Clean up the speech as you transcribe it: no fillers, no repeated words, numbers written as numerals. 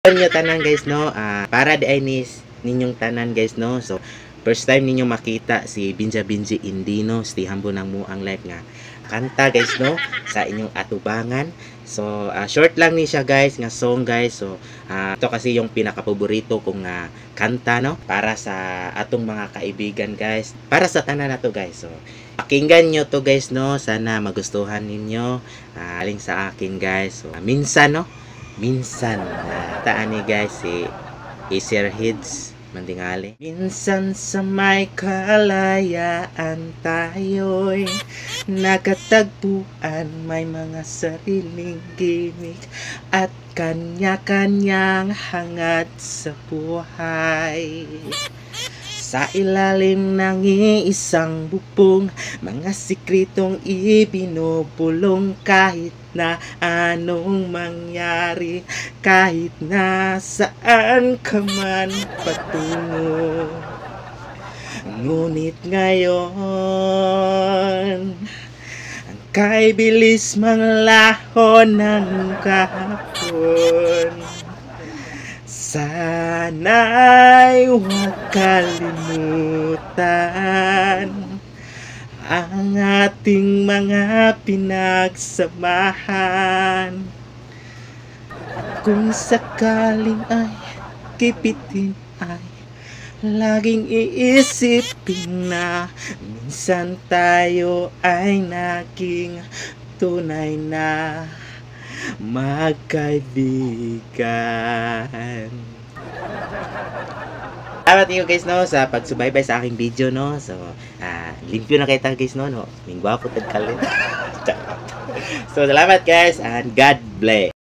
Nyo tanan guys no, para di ay ninyong tanan guys no. So first time ninyo makita si Binja Binji Indino, stihambo ng muang life nga kanta guys no sa inyong atubangan. So short lang ni siya guys nga song guys. So ito kasi yung pinaka-paborito kong kanta no para sa atong mga kaibigan guys, para sa tanan na to guys. So pakinggan nyo to guys no, sana magustuhan ninyo. Aling sa akin guys. So minsan no, minsan taan ni guys si Ezrahids Mandingali. Minsan sa may kalayaan tayo'y nakatagpuan, may mga sariling gimik at kanya-kanyang hangad sa buhay. Sa ilalim ng iisang bubong, mga sikretong ibinubulong, kahit na anong mangyari, kahit na saan ka man patungo. Ngunit ngayon, ang kay bilis manglaho ng kahapon. Sana'y huwag kalimutan ang ating mga pinagsamahan. Kung sakaling ay kipitin ay laging iisipin na minsan tayo ay naging tunay na magkaibigan. Salamat niyo guys no sa pagsubaybay sa aking video no. So limpyo na kita guys no, mingwapo tagkalit. So salamat guys and God bless.